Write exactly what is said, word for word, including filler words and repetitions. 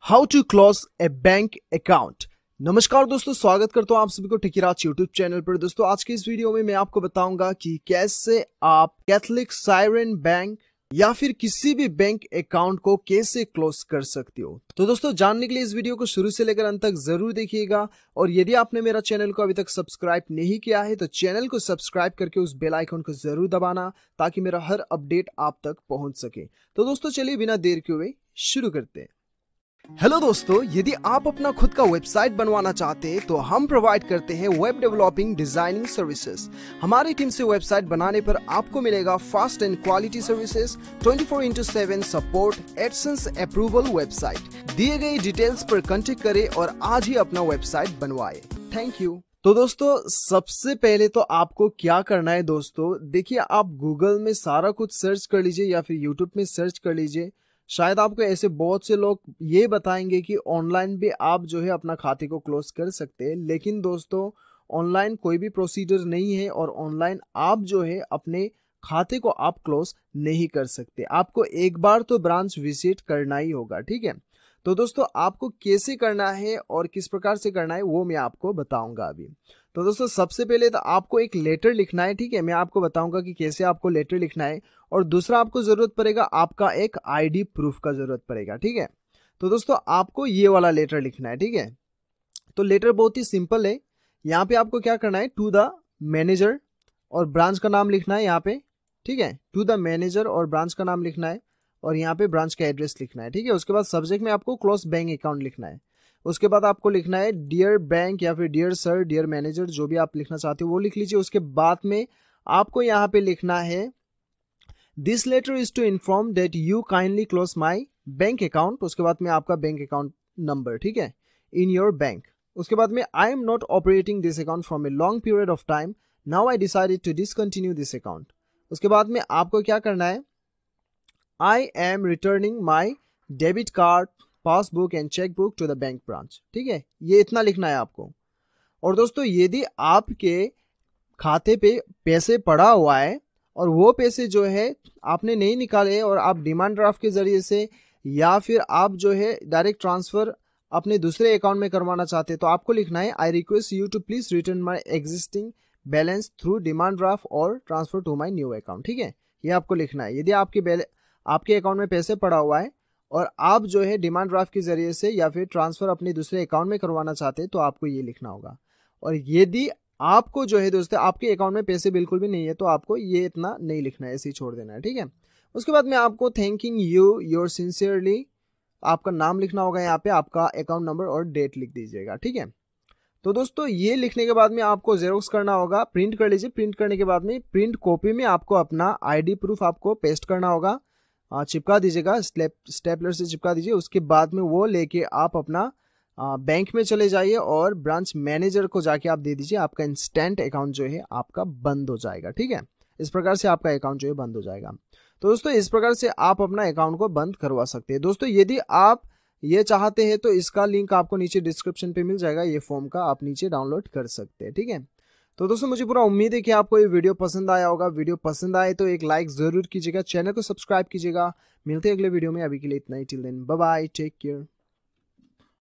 How to close a bank account. नमस्कार दोस्तों, स्वागत करता हूं आप सभी को टेकीराज यूट्यूब चैनल पर। दोस्तों आज की इस वीडियो में मैं आपको बताऊंगा कि कैसे आप कैथलिक साइरियन बैंक या फिर किसी भी बैंक अकाउंट को कैसे क्लोज कर सकते हो। तो दोस्तों जानने के लिए इस वीडियो को शुरू से लेकर अंत तक जरूर देखिएगा, और यदि आपने मेरा चैनल को अभी तक सब्सक्राइब नहीं किया है तो चैनल को सब्सक्राइब करके उस बेल आइकन को जरूर दबाना ताकि मेरा हर अपडेट आप तक पहुंच सके। तो दोस्तों चलिए बिना देर के हुए शुरू करते हैं। हेलो दोस्तों, यदि आप अपना खुद का वेबसाइट बनवाना चाहते हैं तो हम प्रोवाइड करते हैं वेब डेवलपिंग डिजाइनिंग सर्विसेज। हमारी टीम से वेबसाइट बनाने पर आपको मिलेगा fast and quality services, twenty four into seven support, AdSense approval website. दिए गए डिटेल्स पर कांटेक्ट करें और आज ही अपना वेबसाइट बनवाएं। Thank you. तो दोस्तों सबसे पहले तो आपको क्या करना है दोस्तों, देखिए आप गूगल में सारा कुछ सर्च कर लीजिए या फिर यूट्यूब में सर्च कर लीजिए। शायद आपको ऐसे बहुत से लोग ये बताएंगे कि ऑनलाइन भी आप जो है अपना खाते को क्लोज कर सकते हैं, लेकिन दोस्तों ऑनलाइन कोई भी प्रोसीजर नहीं है और ऑनलाइन आप जो है अपने खाते को आप क्लोज नहीं कर सकते। आपको एक बार तो ब्रांच विजिट करना ही होगा, ठीक है। तो दोस्तों आपको कैसे करना है और किस प्रकार से करना है वो मैं आपको बताऊंगा अभी। तो दोस्तों सबसे पहले तो आपको एक लेटर लिखना है, ठीक है। मैं आपको बताऊंगा कि कैसे आपको लेटर लिखना है, और दूसरा आपको जरूरत पड़ेगा आपका एक आईडी प्रूफ का जरूरत पड़ेगा, ठीक है। तो दोस्तों आपको ये वाला लेटर लिखना है, ठीक है। तो लेटर बहुत ही सिंपल है। यहाँ पे आपको क्या करना है, टू द मैनेजर और ब्रांच का नाम लिखना है यहाँ पे, ठीक है। टू द मैनेजर और ब्रांच का नाम लिखना है और यहाँ पे ब्रांच का एड्रेस लिखना है, ठीक है। उसके बाद सब्जेक्ट में आपको क्लोज बैंक अकाउंट लिखना है। उसके बाद आपको लिखना है डियर बैंक या फिर डियर सर, डियर मैनेजर, जो भी आप लिखना चाहते हो वो लिख लीजिए। उसके बाद में आपको यहाँ पे लिखना है this letter is to inform that you kindly close my bank account. उसके बाद में आपका बैंक अकाउंट नंबर, ठीक है, इन योर बैंक। उसके बाद में I am not operating this account from a long period of time, now I decided to discontinue this account. उसके बाद में आपको क्या करना है, I am returning my debit card, passbook and cheque book to the bank branch, ठीक है। ये इतना लिखना है आपको। और दोस्तों यदि आपके खाते पे पैसे पड़ा हुआ है और वो पैसे जो है आपने नहीं निकाले और आप डिमांड ड्राफ्ट के जरिए से या फिर आप जो है डायरेक्ट ट्रांसफर अपने दूसरे अकाउंट में करवाना चाहते हैं, तो आपको लिखना है I request you to please return my existing balance through demand draft और transfer to my new account, ठीक है। ये आपको लिखना है। यदि आपके आपके अकाउंट में पैसे पड़ा हुआ है और आप जो है डिमांड ड्राफ्ट के जरिए से या फिर ट्रांसफर अपने दूसरे अकाउंट में करवाना चाहते हैं तो आपको ये लिखना होगा। और यदि आपको जो है दोस्तों आपके अकाउंट में पैसे बिल्कुल भी नहीं है तो आपको ये इतना नहीं लिखना है, ऐसे ही छोड़ देना है, ठीक है। उसके बाद में आपको थैंकिंग यू योर सिंसियरली आपका नाम लिखना होगा, यहाँ पे आपका अकाउंट नंबर और डेट लिख दीजिएगा, ठीक है। तो दोस्तों ये लिखने के बाद में आपको जेरोक्स करना होगा, प्रिंट कर लीजिए। प्रिंट करने के बाद में प्रिंट कॉपी में आपको अपना आईडी प्रूफ आपको पेस्ट करना होगा, चिपका दीजिएगा, स्टेप स्टेपलर से चिपका दीजिए। उसके बाद में वो लेके आप अपना बैंक में चले जाइए और ब्रांच मैनेजर को जाके आप दे दीजिए। आपका इंस्टेंट अकाउंट जो है आपका बंद हो जाएगा, ठीक है। इस प्रकार से आपका अकाउंट जो है बंद हो जाएगा। तो दोस्तों इस प्रकार से आप अपना अकाउंट को बंद करवा सकते हैं। दोस्तों यदि आप ये चाहते हैं तो इसका लिंक आपको नीचे डिस्क्रिप्शन पे मिल जाएगा, ये फॉर्म का आप नीचे डाउनलोड कर सकते हैं, ठीक है। तो दोस्तों मुझे पूरा उम्मीद है कि आपको ये वीडियो पसंद आया होगा। वीडियो पसंद आए तो एक लाइक जरूर कीजिएगा, चैनल को सब्सक्राइब कीजिएगा। मिलते हैं अगले वीडियो में, अभी के लिए इतना ही। Till then bye bye, take care.